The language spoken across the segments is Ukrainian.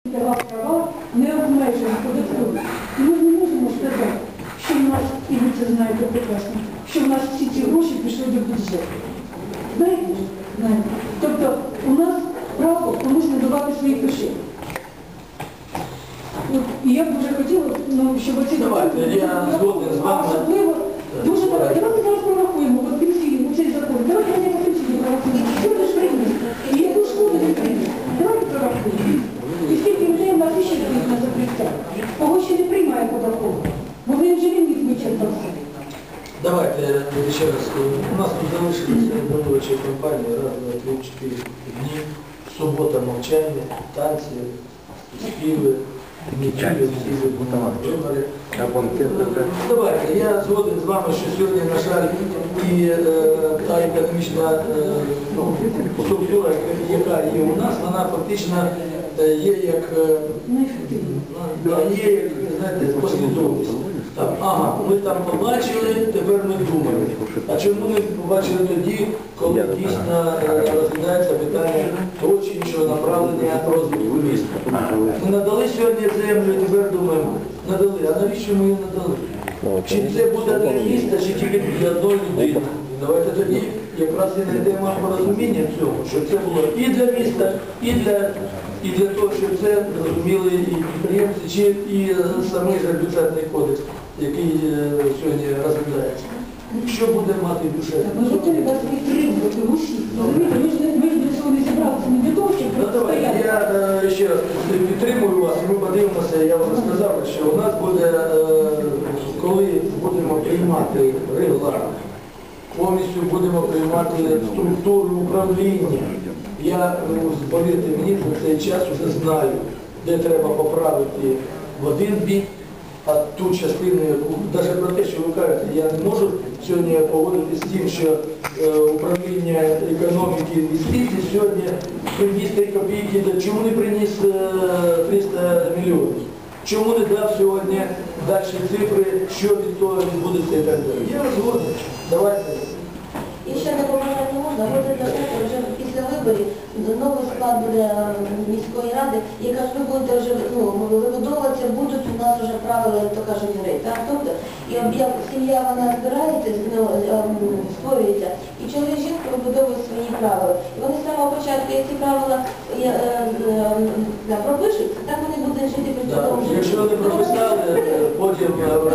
Права не обмежені податкові. Ми не можемо сказати, що в нас, і ви це знаєте прекрасно, що в нас всі ці гроші пішли до бюджету. Знаєте? Знаєте. Тобто у нас право комусь не давати свої кишені. І я б дуже хотіла, щоб оці особливо, дуже багато. Давайте зараз прорахуємо, от пенсійний, цей закон. Давайте не по пенсійні прорахуємо. Що ж прийняти? І яку шкоду не прийняти? Давайте прорахуємо. І скільки людей в нас ще стоїть на закриття? Кого ще не приймає податково? Бо він вже ліміт вичерпався. Давайте ще раз. У нас тут залишилися виборчі кампанії раз, два, 3-4 дні. Субота мовчання, танці, співи, неділю, всі вибори. Давайте, я згоден з вами, що сьогодні, на жаль, і та економічна структура, яка є у нас, вона фактично є як, знаєте, послідовність. Ага, ми там побачили, тепер ми думаємо. А чому не побачили тоді, коли дійсно розглядається питання того чи іншого направлення розвитку міста? Ми надали сьогодні землю, тепер думаємо, надали. А навіщо ми її надали? Чи це буде для міста, чи тільки для одної людини? Давайте тоді якраз і знайдемо порозуміння цього, щоб це було і для міста, і для того, щоб це розуміли і підприємці, чи і самий же бюджетний кодекс, який сьогодні розглядається. Що буде мати бюджет? Ми готові вас підтримувати усі. Ми ж для цього не зібралися, не для того, щоб стояти. Я ще раз підтримую вас, ми подивимося, я вам сказав, що у нас буде, коли будемо приймати регламент, повністю будемо приймати структуру управління. Я, повірте мені, за цей час вже знаю, де треба поправити в один бік, а ту частину, яку, навіть про те, що ви кажете, я не можу сьогодні погодитися з тим, що управління економіки і інвестицій сьогодні приніс 3 копійки, чому не приніс 300 мільйонів? Чому не дав сьогодні далі цифри, що від того відбудеться і так далі? Я згоден. Давайте. І ще допомагати не можна, буде додати вже після виборів новий склад буде міської ради, яка ж ви будете вже вибудовуватися, будуть у нас вже правила, як то кажуть, гри. Тобто, як сім'я вона збирається, створюється, і чоловік і жінка вибудовують свої правила. І вони з самого початку, як ці правила пропишуть, так вони будуть жити при цьому. Якщо вони прописали, потім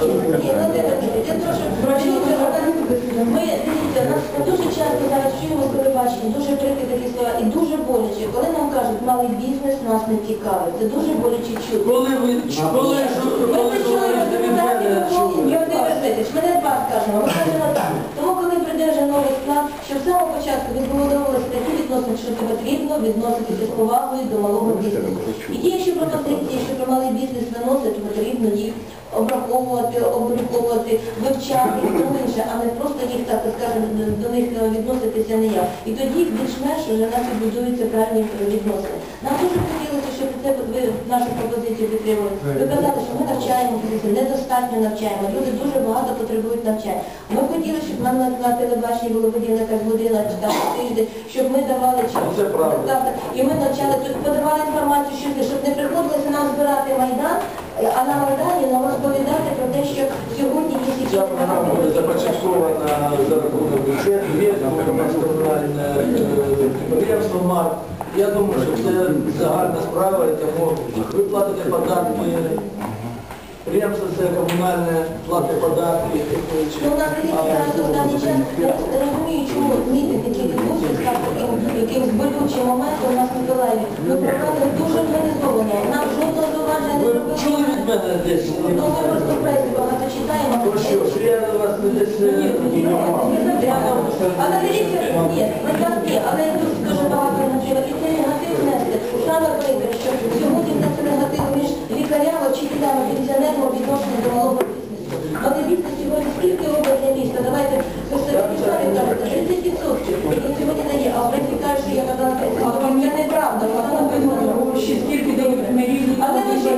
ми, дивіться, нас дуже часто зараз чуємо з телебачення, дуже прикрі такі слова і дуже боляче. Коли нам кажуть, малий бізнес нас не цікавить, це дуже боляче чути. Ми почули депутатів, ми не два скажемо, ми кажемо так. Тому коли прийде вже новий склад, щоб з самого початку відбудовувалися такі відносини, що потрібно відноситися з повагою до малого бізнесу. І ті, що пропозиції, що про малий бізнес виносять, потрібно їх обраховувати, обліковувати, вивчати і тому інше, а не просто їх, так скажемо, до них відноситися не я. І тоді більш-менш вже в нас відбудуються правильні відносини. Нам дуже хотілося, щоб ви нашу пропозицію підтримали. Ви казали, що ми навчаємо, недостатньо навчаємо, люди дуже багато потребують навчання. Ми хотіли, щоб нам на телебаченні було виділена якась година чи там тиждень, щоб ми давали час. І ми навчали, подавали інформацію, щоб не приходилося нам збирати Майдан, а на Майдані нам розповідати про те, що сьогодні є ця програма буде започаткована за рахунок бюджету, комунальне підприємство МАР. Я думаю, що це загальна справа, і тому ви платите податки, підприємство це комунальне, платите податки. У нас зараз останній час, я розумію, чому мітинг, який відбувся, став якимось болючим моментом у нас в Миколаєві. Ми провели дуже організовано, нам жодного зауваження не робили. Чули від мене десь? Ну, ми просто в пресі багато читаємо. Про що? Що я вас десь не мав? Але дивіться, ні, але я тут дуже багато треба. І це негатив внести. Саме прикро, що сьогодні це негатив між лікарями, вчителями, пенсіонерами відношення до малого бізнесу. Але бізнес сьогодні скільки робить для міста? Давайте, ви самі кажете, 30%, які сьогодні не є. А в пресі кажуть, що я казала, це неправда. Скільки дають ми різні. Але ви ще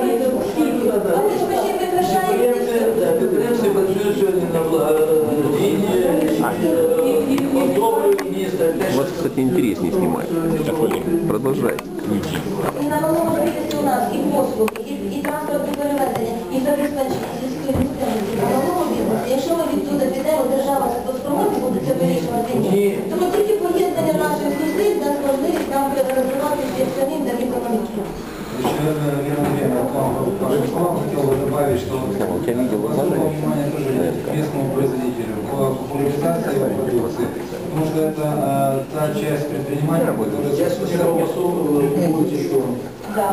прикрашаєте. Підприємці працюють сьогодні на благодійні, подобають місто. Вас, кстати, интереснее снимать. Продолжайте. І на малому бізнесі у нас і послуги, і транспортні перевезення, і забезпечення сільської місцевості, малого бізнесу. Якщо ми відтуди підемо, держава це поспроможна буде це вирішувати, ні. Тому тільки поєднання наших зусиль дасть можливість нам розвиватися самим та економічно. Еще, наверное, к вашим словам хотел бы добавить, что обратил внимание тоже местному производителю по популяризации его продукции, потому что это та часть предпринимателей, которая Я специально будете что? Да.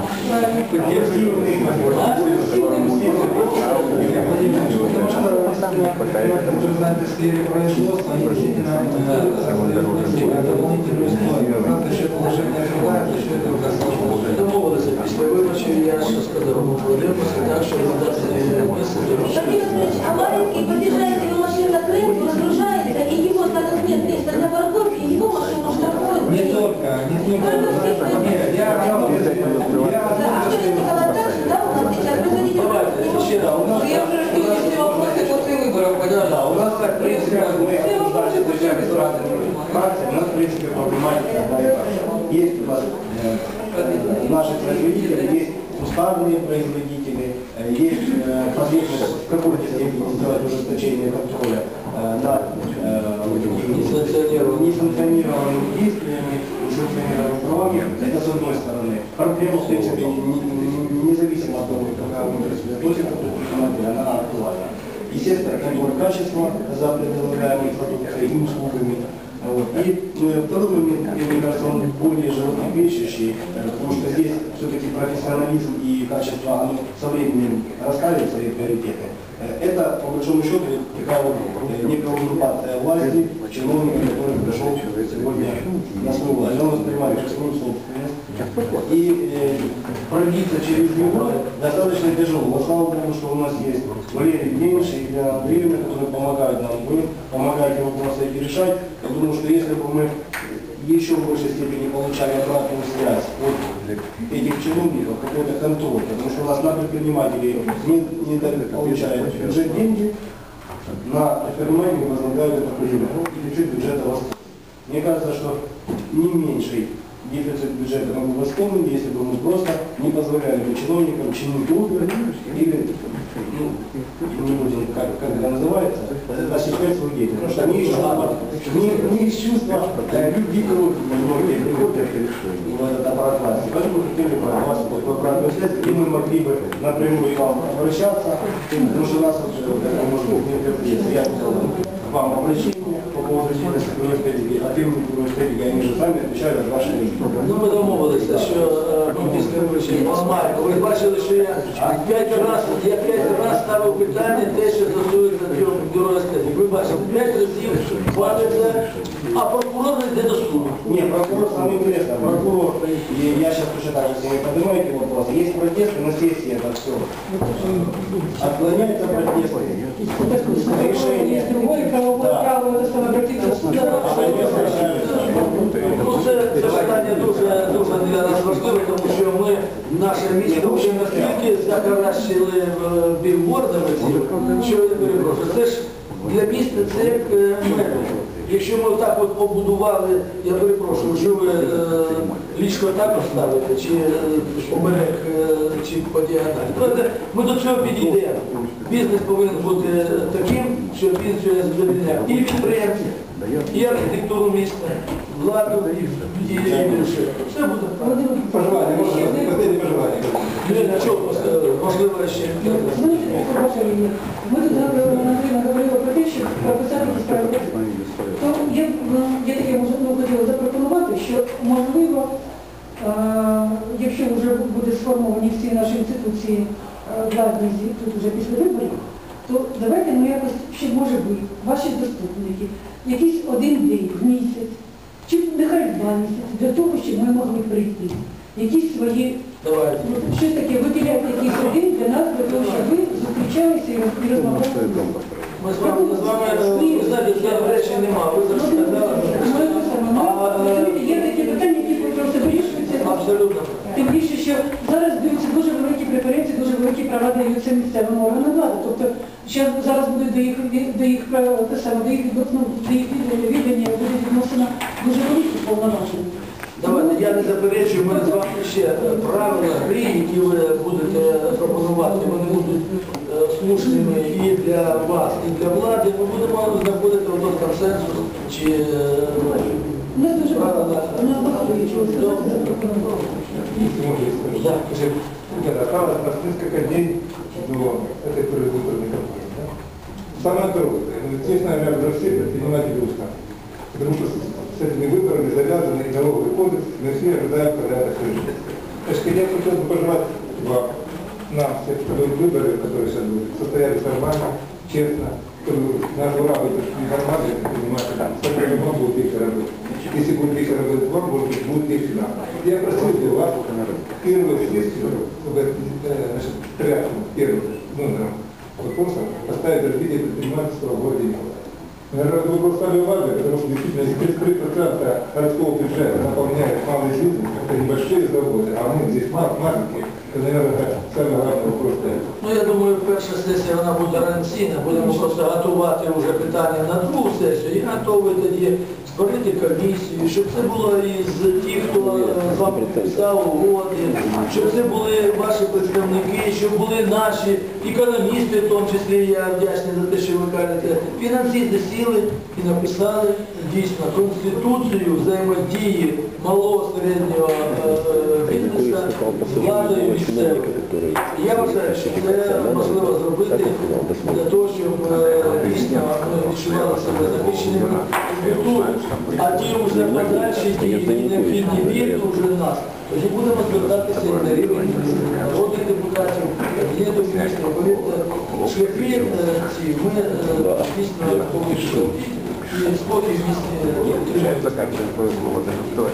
Которые знают в сфере производства, они действительно дополнительную историю. За счет положения труда, за счет этого положения. Домовилися, після виборів я що сказав, подивимося так, щоб надати місце. Владимир Владимирович, а маленький подъезжает, его машина к рынку, разгружается, и его, так как нет места для парковки, его машину штрафуют. Не только. Нет, я Да, а что это голодаж, да, у нас сейчас производитель... Давайте, ще раз. У нас Я уже жду, если вопросы после выборов, Да, у нас так, в принципе, мы обсуждали с друзьями с разными фракциями, у нас, в принципе, проблематика такая. Есть у нас наши производители, есть уставные производители, есть потребность в какой-то степени сделать ужесточение контроля над несанкционированными действиями, несанкционированными правами. Это с одной стороны. Проблема, в принципе, независимо от того, какая мудрость относится к предпринимателю, она актуальна. Естественно, контроль качества за предлагаемой продукцией и услугами. Вот. И второй момент, мне кажется, он более животрепещущий, потому что здесь все-таки профессионализм и качество, оно со временем расставит свои приоритеты. Это, по большому счету, такая вот некая узурпация власти, чиновника, который пришел сегодня на свою власть. Он воспринимает как свою собственность. И пробиться через него достаточно тяжело. Но слава Богу, что у нас есть Валерий Дениш и Елена Андреевна, которые помогают нам. Вы помогаете вопросы эти решать. Я думаю, что если бы мы еще в большей степени получали обратную связь от этих чиновников, какой-то контроль, потому что у нас на предпринимателей не получают бюджет деньги, на предпринимателей возлагают это время, и бюджет бюджета растет. Мне кажется, что не меньший дефицит бюджета мы бы восполнили, если бы мы просто не позволяли бы чиновникам чинить трубы или, не будем, как это называется, осуществлять свою деятельность. Потому что они еще не из чувства любви к руке многие приходят в этот аппарат власти. Поэтому мы хотели бы вас обратную связь, где мы могли бы напрямую к вам обращаться, потому что у нас может быть нетерпение. Я вам обращение по поводу деятельности университета, а ты университете, они же сами отвечают за ваши деньги. Ну, ми домовилися, що після виборів ламаємо. Ви бачили, що я 5 разів ставив питання, те, що стосується цього бюро естетики. Ви бачили, 5 разів платиться, а прокурор не йде до суду. Не, прокурор самое интересное. Прокурор, и я сейчас точно так же, если вы поднимаете вопрос, есть протесты на сессии, это все. Отклоняется протесты. Решение. Есть другой, кого будет право это самое обратиться в суд. Ну, це питання дуже для нас важливе, тому що ми, наше місто вже настільки закращили білбордами, що я перепрошую. Це ж для міста це як метро. Якщо ми так от побудували, я перепрошую, що ви ліжко так ставите, чи поперек, чи по діагоналі. Ми до цього підійдемо. Бізнес повинен бути таким, що він задовільняє і підприємців, і архітектуру міста, владу, і більше. Все буде. Пожелание, можно последнее пожелание. Можливо, ще. Знаете, ваше имя? Мы тут говорили про те, що прописати справи. То я таке хотіла запропонувати, що можливо, якщо вже буде сформовані всі наші інституції владні тут вже після виборів, то давайте ми якось, ще може бути, ваші заступники, якийсь один день в місяць, чи нехай 2 місяці, для того, щоб ми могли прийти. Якісь свої, щось таке, виділяти якийсь один для нас, для того, щоб ви зустрічалися і розмовляли. Ми з вами, ви знаєте, речі нема, ви завжди сказали. Є такі питання, які просто вирішуються. Абсолютно. Тим більше, що зараз даються дуже великі преференції, дуже великі права даються місцевим органам влади. Тобто зараз буде до їх віддання буде відносина дуже великі повноваження. Давайте, я не заперечую, ми з вами ще правила гри, які ви будете пропонувати, вони будуть слушними і для вас, і для влади. Ми будемо знаходити той консенсус чи У нас дуже багато, у нас багато чого. Если можно сказать. Ребята, осталось нас несколько дней до этой предвыборной кампании. Да? Самое короткое. Здесь, наверное, уже все предприниматели устали. Потому что с этими выборами завязаны и налоговый кодекс, мы все ожидаем, когда это кончится. Значит, я хотел бы пожелать вам, нам, всем, чтобы выборы, которые сейчас будут, состоялись нормально, честно, чтобы наш ура выборный нормально, предприниматели, чтобы вам будет легче работать. Если будет легче работать вам, может быть, будет легче нам. Я просил бы вас, первую сессию, первым номером вопроса поставить развитие предпринимательства в городе Николаев. Наверное, это вопрос самый важный, потому что действительно, если 33% городского бюджета наполняет малый бизнес, это небольшие заводы, а мы здесь маленькие, то, наверное, это самый главный вопрос стоит. Ну, я думаю, перша сесія вона буде ранційна, будемо просто готувати вже питання на другу сесію і готові тоді створити комісію, щоб це було із тих, хто з вами підписав угоди, щоб це були ваші представники, щоб були наші економісти, в тому числі, я вдячний за те, що ви кажете, фінансисти сіли і написали дійсно Конституцію взаємодії малого, середнього бізнесу з владою місцевою. Я вважаю, що це можливо зробити для того, щоб дійсно ми відчували себе захищеними від тут, а ті вже подальші, ті необхідні вірки вже в нас. Тоді будемо звертатися і на рівень народних депутатів, кабінету міністрів. Повірте, шляхи ці ми дійсно повинні і спокій в місті.